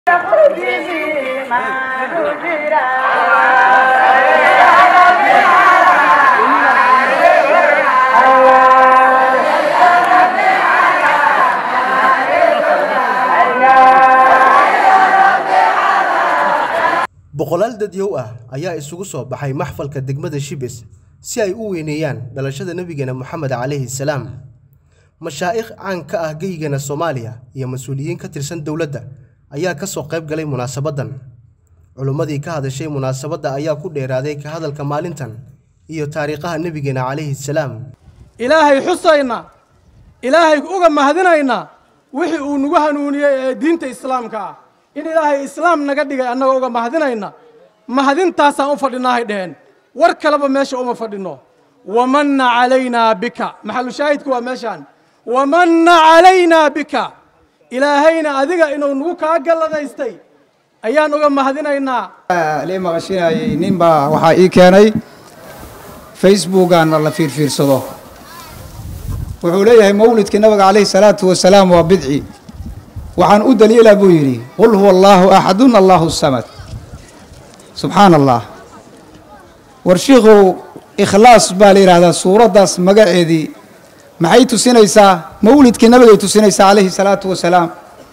boqolaal dadyow ah ayaa isugu soo baxay maxfalka degmada Shibis si ay u weyneeyaan dhalashada nabigeena Muhammad calayhi salaam. mashaayikh caan ka ah geygana Soomaaliya iyo mas'uuliyiin ka tirsan dawladda ayaa ka soo qayb galay munaasabadan. Culimadii ka hadashay munaasabada ayaa ku dheeraaday ka hadalka maalintan iyo taariikhaha nabigeena calayhi salaam. ilaahay xusayna ilaahay uga mahadinayna wixii uu nagu hanuuniyay ee diinta islaamka in ilaahay islaam naga dhigay annaga uga mahadinayna mahadintaasaan u fadhinaahay dheheen war kaleba meesha uma fadhino wamanna calayna bika maxalu shaahidku waa meeshaan wamanna calayna bika ilaahayna adiga inuu nagu kaa galladaystay ayaan uga mahadinaynaa. lee maqashinayay ninbaa waxaa ii keenay facebookan la fiirfiirsado wuxuu leeyahay mawlidka nabiga calayhi salaatu wasalaam waa bidci waxaan u daliilaa buu yidhi qul huwa allaahu axadun allaahu samad subxaana allah war shiikhow ikhlaas baa la yidhaahdaa suuraddaas magaceedii maxay tusinaysaa mawlidkii nabigay tusinaysaa calayhi salaatu wasalaam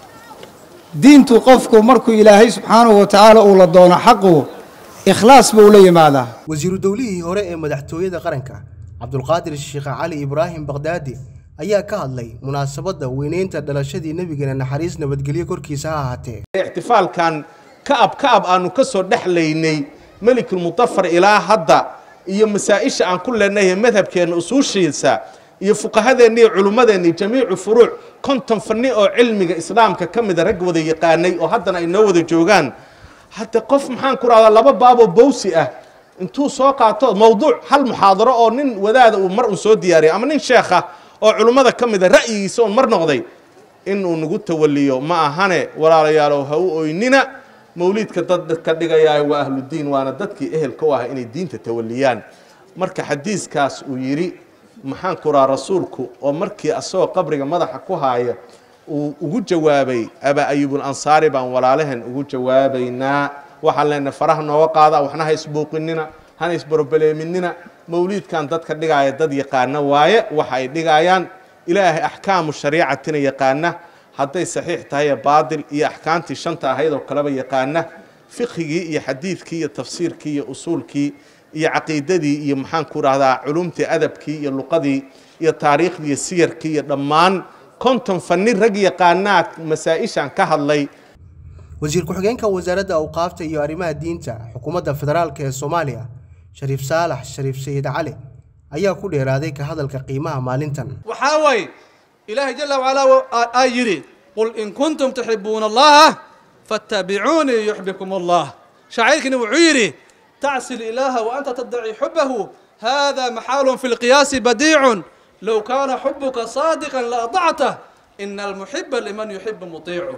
diintu qofku markuu ilaahay subxaanahu watacaala uu la doono xaqu ikhlaas buu la yimaadaa. wasiiru dawlihii hore ee madaxtooyada qaranka cabdulqaadir sheekh cali ibraahim baqdaadi ayaa ka hadlay munaasabada weyneynta dhalashadii nabigeena naxariis nabadgelyo korkiisa ha ahaatee. ixtifaalkan kaab aanu ka soo dhaxlaynay malikul mutafar ilaa hadda iyo masaa'isha aan ku leenahay madhabkeena usuushiisa iyo fuqahadeena iyo culimadeena jamiicu furuuc konton fanni oo cilmiga islaamka kamid rag wada yaqaanay oo haddana ay noo wada joogaan hadda qof maxaan ku raada laba baabo bowsi ah intuu soo qaato mawduuc hal muxaadaro oo nin wadaada uu mar soo diyaariyay ama nin sheekha oo culimada kamid ra'yigiisa oo mar noqday inuu nagu tawaliyo ma ahane walaalayaal ha u ooynina mawlidka dadka dhigaya waa ahlu diin waana dadkii ehelka u ah inay diinta tawaliyaan marka xadiiskaas uu yiri maxaan ku raa rasuulku oo markii asoo qabriga madaxa ku haaya uu ugu jawaabay aba ayub al-ansari baan walaalahan ugu jawaabaynaa waxaan leenahay faraha nooga qaada waxna ha isbuuqinina hana isbarobaleeminina mawlidkan dadka dhigaya dad yaqaana waaye waxa ay dhigayaan ilaahay ahkaamu shariicatina yaqaana hadday saxiix tahay baadil iyo ahkaamtii shanta ahayd oo kaleba yaqaana fiqhigii iyo xadiidkii iyo tafsiirkii iyo usuulkii iyo caqiidadii iyo maxaan ku raahdaa culumtii adabkii iyo luqadii iyo taariikhdii iyo siyarkii iyo dhammaan konton fanni rag yaqaana masaa'ishan ka hadlay. wasiir ku-xigeenka wasaaradda awqaafta iyo arrimaha diinta xukuumadda federaalka ee Soomaaliya Shariif Saalax Shariif Sayid Cali ayaa ku dheeraaday ka hadalka qiimaha maalintan. waxaa way ilaahay jalla wa ala ay yiri qul in kuntum tuhibbuna allaha fattabi'uni yuhibbukum allah shaa'irkina wuxuu yiri ta'sil ilaha wa anta tad'i hubbahu hadha mahalun fil qiyas badi'un law kana hubbuka sadiqan la ata'ta innal muhibba liman yuhibbu muti'u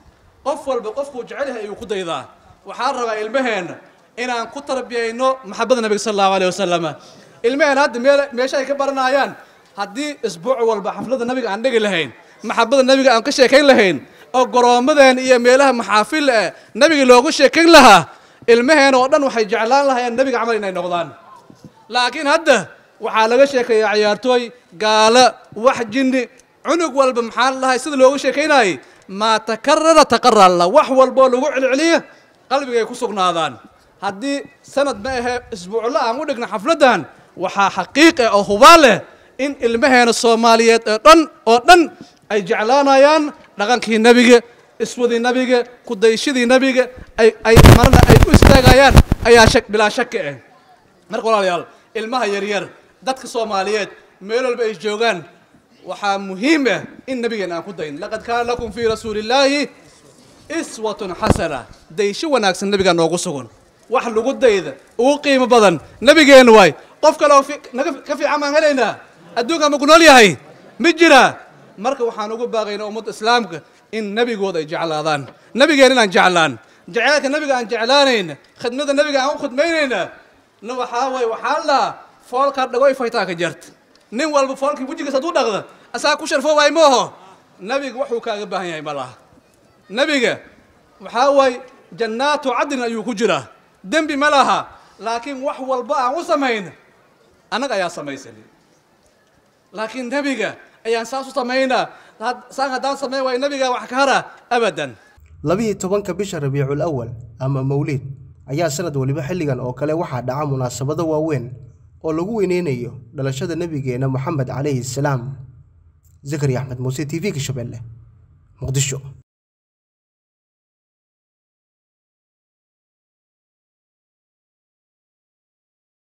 qof walba qofku jecelahay ayuu ku daydaa waxaan rabaa ilmaheena inaan ku tarbiyayno maxabada nabiga sallallahu alayhi wasallam ilmaheena hadda meesha ay ka baranayaan haddii isbuuc walba xafladda nabiga aan dhigi lahayn maxabada nabiga aan ka sheekayn lahayn oo goroomadeen iyo meelaha maxaafil ah nabiga loogu sheekayn lahaa ilmaheena oo dhan waxay jeclaan lahaayeen nabiga camal inay noqdaan laakiin hadda waxaa laga sheekayaa ciyaartooy gaala wax jinni cunug walba maxaa lahaay sida loogu sheekaynayay ما تكرر تقرر الله وحول بولو عليه قلبي يكسر نادان هدي سند ما هي أسبوع لا عمودنا حفلتان وح حقيقة أو هواله إن المهن الصومالية أن أي جعلانا يان لكن كي النبي اسود النبي قديشي النبي أي مرنا أي استجايان أي شك بلا شك نقول على المها يرير دتك الصومالية ميلول بيجوجان وحا مهمة إن نبينا كدين لقد كان لكم في رسول الله إسوة حسنة ديشي وناكس النبي نوغسون واحد لو قد إذا وقيم بدن نبينا واي قفك لو في كفي عمان هلينا أدوك ما قلنا لي هاي مجرى مركب وحا نقول باغينا أمة إسلامك إن نبي قوض يجعل هذان نبينا جعلان جعلك النبي عن جعلانين خدمة النبي عن خدمينين نوحاوي وحالا فولك هردقوي فايتاك جرت nin walba foolkii wajigiisa duu dhaqda asaa ku sharfo waay mooho nabiga wuxuu kaaga baahan yahay malaha nabiga وحاوي جنات عدن أيو كجرة دنبي ملها لكن وحول بقى وسمين أنا يا سميسني لكن نبيك أي أنساس سمينا سان هدان سمي ونبيك وحكارة أبدا 12 bisha Rabiicul Awwal ama Mawlid ayaa sanad waliba xilligan oo kale waxa dhaca munaasabado waaweyn oo lagu weyneynayo dhalashada nabigeena Muhammad alayhi salaam. Zakariya Ahmed Muuse TV Shabeelle Muqdisho.